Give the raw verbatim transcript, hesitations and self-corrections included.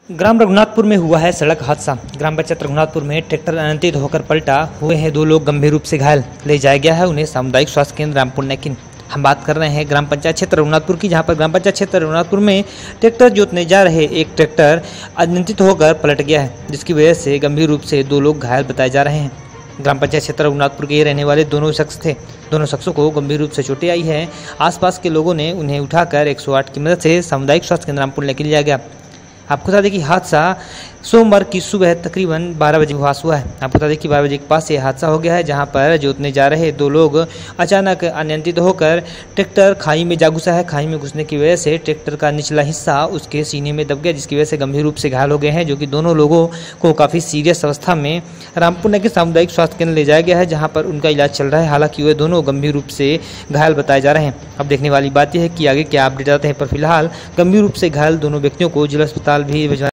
ग्राम रघुनाथपुर में हुआ है सड़क हादसा। ग्राम पंचायत रघुनाथपुर में ट्रैक्टर अनियंत्रित होकर पलटा, हुए हैं दो लोग गंभीर रूप से घायल। ले जाया गया है उन्हें सामुदायिक स्वास्थ्य केंद्र रामपुर नैकिन। हम बात कर रहे हैं ग्राम पंचायत क्षेत्र रघुनाथपुर की, जहां पर ग्राम पंचायत क्षेत्र रघुनाथपुर में ट्रैक्टर जोतने जा रहे एक ट्रैक्टर अनियंत्रित होकर पलट गया है, जिसकी वजह से गंभीर रूप से दो लोग घायल बताए जा रहे हैं। ग्राम पंचायत क्षेत्र रघुनाथपुर के रहने वाले दोनों शख्स थे। दोनों शख्सों को गंभीर रूप से चोटें आई है। आसपास के लोगों ने उन्हें उठाकर एक सौ आठ की मदद से सामुदायिक स्वास्थ्य केंद्र रामपुर लेकर लिया गया। आपको बता दें कि हादसा सोमवार की सुबह तकरीबन बारह बजे हुआ है। आपको बता दें कि बारह बजे के पास ये हादसा हो गया है, जहां पर जोतने जा रहे दो लोग अचानक अनियंत्रित होकर ट्रैक्टर खाई में जा घुसा है। खाई में घुसने की वजह से ट्रैक्टर का निचला हिस्सा उसके सीने में दब गया, जिसकी वजह से गंभीर रूप से घायल हो गए हैं, जो कि दोनों लोगों को काफ़ी सीरियस अवस्था में रामपुर नगर सामुदायिक स्वास्थ्य केंद्र ले जाया गया है, जहाँ पर उनका इलाज चल रहा है। हालांकि वे दोनों गंभीर रूप से घायल बताए जा रहे हैं। अब देखने वाली बात यह है कि आगे क्या अपडेट आते हैं, पर फिलहाल गंभीर रूप से घायल दोनों व्यक्तियों को जिला अस्पताल भी भिजवाया